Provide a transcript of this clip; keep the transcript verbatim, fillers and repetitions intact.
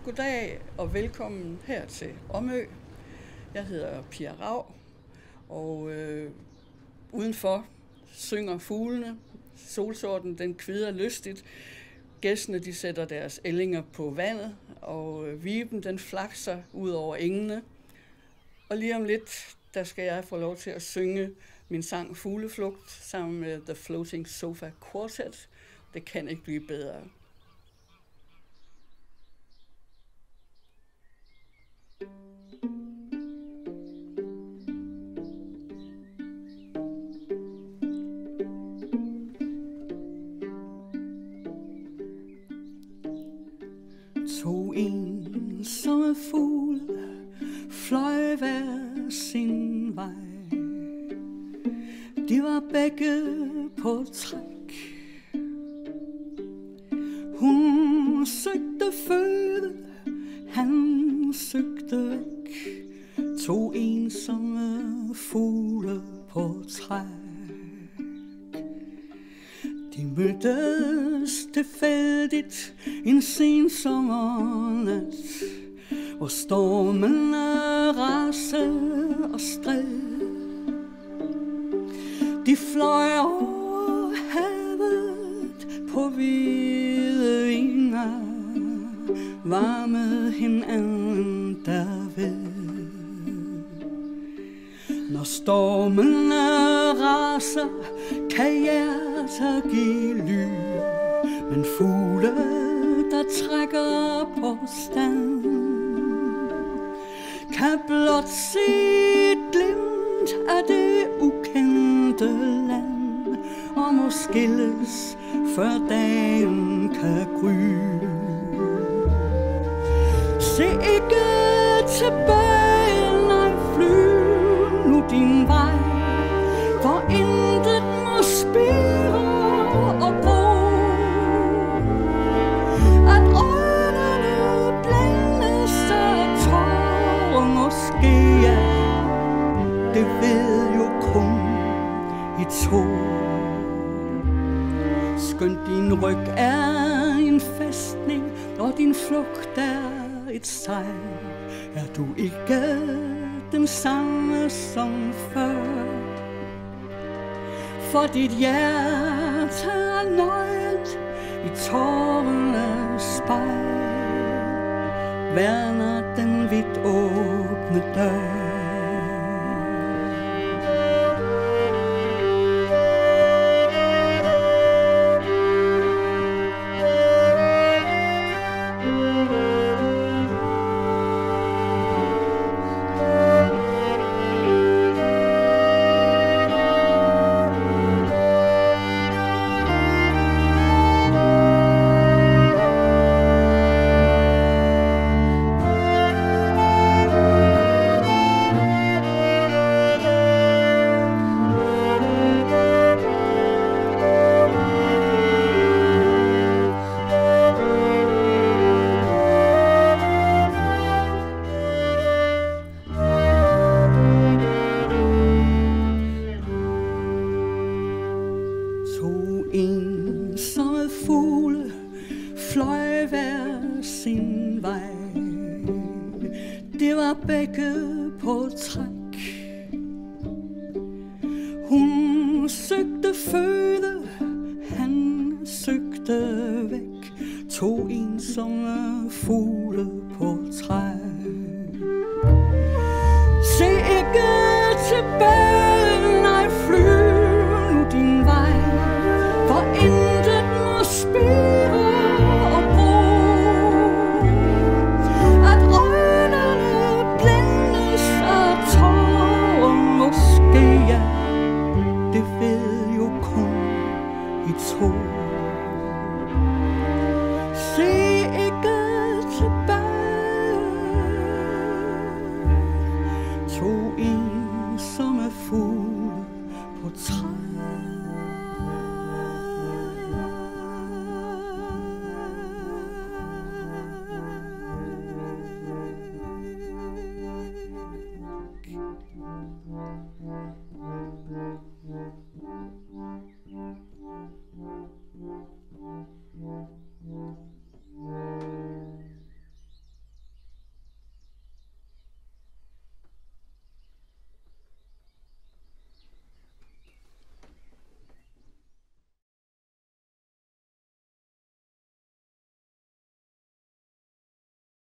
Goddag og velkommen her til Omø. Jeg hedder Pia Raug, og øh, udenfor synger fuglene. Solsorten den kvider lystigt. Gæstene de sætter deres ællinger på vandet, og øh, viben den flakser ud over engene. Og lige om lidt, der skal jeg få lov til at synge min sang Fugleflugt sammen med The Floating Sofa Quartet. Det kan ikke blive bedre. To ensomme fugle fløj hver sin vej. De var begge på træk. Hun søgte føde, han søgte væk. To ensomme fugle på træk. De mødtes tilfældigt en sen sommernat, hvor stormene rasede og stred. De fløj over havet på hvide vinger, varmede hinanden derved. Når stormene raser, kan hjerter give lyd, men fugle, der trækker på stand, kan blot se et glimt af det ukendte land, og må skilles, før dagen kan gry. Se ikke tilbage, nej, flyv nu din vej, for intet må spire og bo. At øjnene blændes af tårer måske, ja, det ved jo kun I to. Skønt din ryg er en fæstning, og din flugt er et sejl, er du ikke den samme som før. For dit hjerte er nøgent i tårernes spejl, værner den vidt åbne dør. To ensomme fugle